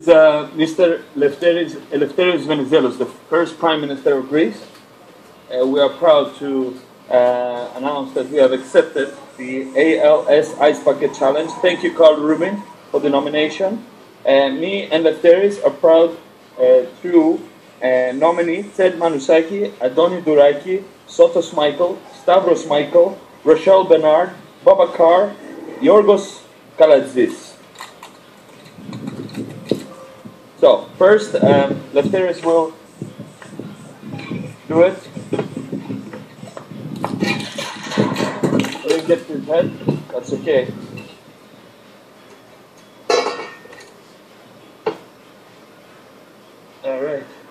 Mr. Eleftherios Venizelos, the first Prime Minister of Greece. We are proud to announce that we have accepted the ALS Ice Bucket Challenge. Thank you, Carl Rubin, for the nomination. Me and Eleftherios are proud to nominate Ted Manusaki, Adoni Duraki, Sotos Michael, Stavros Michael, Rochelle Bernard, Babakar, Yorgos Kaladzis. So, first, Eleftherios will do it. Let him get to his head. That's okay. All right.